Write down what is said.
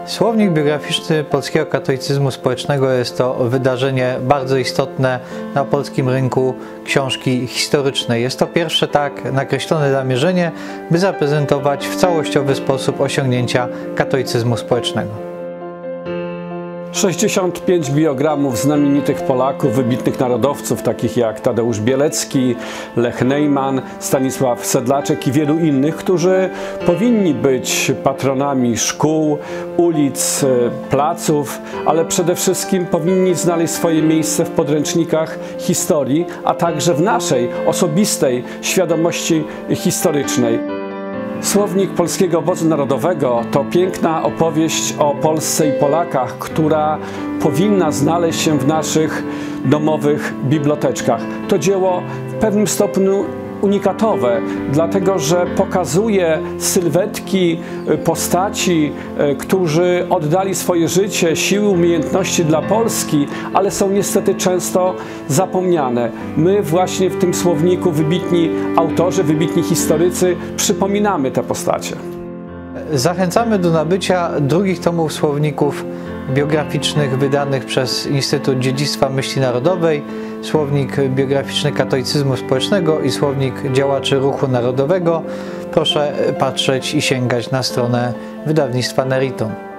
Słownik biograficzny polskiego katolicyzmu społecznego jest to wydarzenie bardzo istotne na polskim rynku książki historycznej. Jest to pierwsze tak nakreślone zamierzenie, by zaprezentować w całościowy sposób osiągnięcia katolicyzmu społecznego. 65 biogramów znamienitych Polaków, wybitnych narodowców, takich jak Tadeusz Bielecki, Lech Neumann, Stanisław Sedlaczek i wielu innych, którzy powinni być patronami szkół, ulic, placów, ale przede wszystkim powinni znaleźć swoje miejsce w podręcznikach historii, a także w naszej osobistej świadomości historycznej. Słownik Polskiego Obozu Narodowego to piękna opowieść o Polsce i Polakach, która powinna znaleźć się w naszych domowych biblioteczkach. To dzieło w pewnym stopniu unikatowe, dlatego że pokazuje sylwetki postaci, którzy oddali swoje życie, siły, umiejętności dla Polski, ale są niestety często zapomniane. My właśnie w tym słowniku, wybitni autorzy, wybitni historycy, przypominamy te postacie. Zachęcamy do nabycia drugich tomów słowników biograficznych wydanych przez Instytut Dziedzictwa Myśli Narodowej, Słownik Biograficzny Katolicyzmu Społecznego i Słownik Działaczy Ruchu Narodowego. Proszę patrzeć i sięgać na stronę wydawnictwa Neriton.